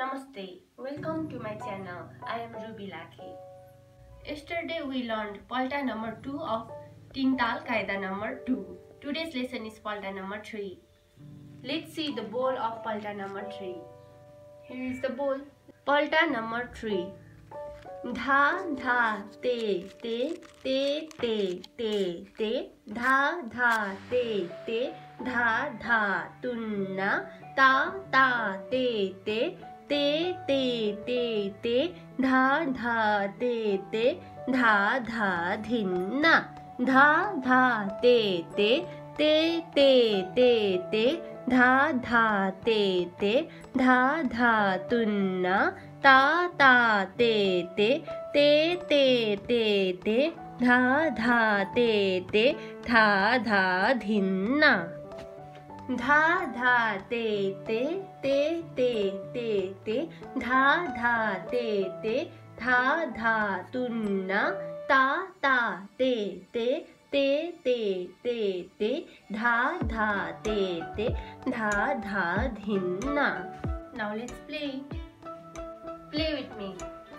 Namaste, welcome to my channel. I am Ruby Lakhe. Yesterday we learned Palta number 2 of Tintal Kaida number 2. Today's lesson is Palta number 3. Let's see the bowl of Palta number 3. Here is the bowl. Palta number 3. Dha dha te te te te te te dha dha te te dha dha tunna ta ta te te te te te te dha dha te te dha dha dhinna dha dha te te te te te te dha dha te te dha dha tunna ta ta te te te te te te dha dha te te dha dha dhinna dha dha te te te te te te dha dha te te dha dha tunna ta ta te te te te te te dha dha te te dha dha dhinna. Now let's play. Play with me.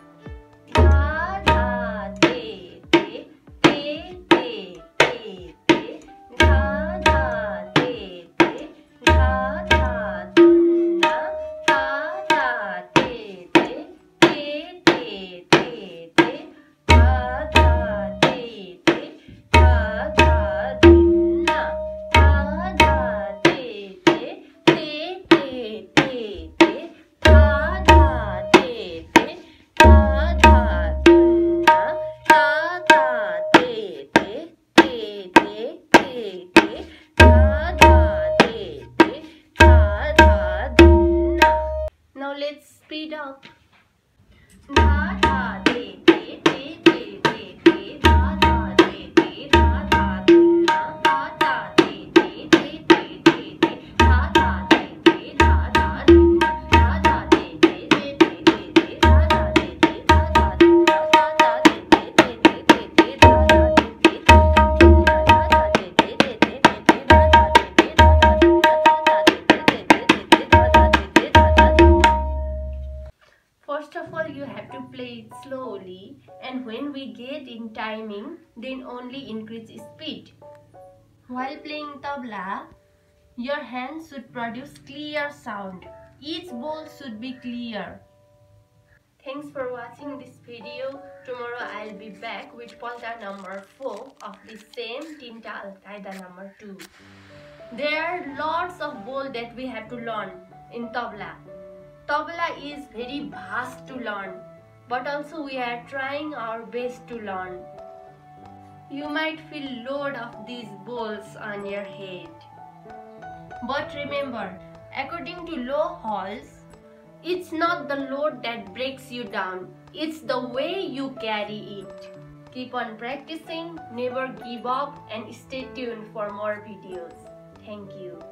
Dha dha te te te te te te dha dha te te dha dha tunna ta ta te te te te te te dha dha te te dha dha dhinna dha dha te te te te te te dha dha te te dha dha tunna ta ta te te te te te te dha dha te te dha dha dhinna. Now let's speed up. Dha dha te te te te te te dha dha te te dha dha tunna dha dha te te te te te te dha dha te te dha dha dhinna dha dha te te te te te te dha dha te te dha dha dhinna dha dha te te te te te te dha dha te te dhinna dha dha te te te te te te dha dha te te dha dha dhinna dha dha te te te te te te dha dha te te dha dha dhinna. First of all, you have to play it slowly, and when we get in timing, then only increase speed. While playing tabla, your hands should produce clear sound. Each bowl should be clear. Thanks for watching this video. Tomorrow I'll be back with Palta number 4 of the same Tintal Kaida number 2. There are lots of bowls that we have to learn in tabla. Tabla is very vast to learn, but also we are trying our best to learn. You might feel load of these bowls on your head. But remember, according to Low Halls, it's not the load that breaks you down, it's the way you carry it. Keep on practicing, never give up, and stay tuned for more videos. Thank you.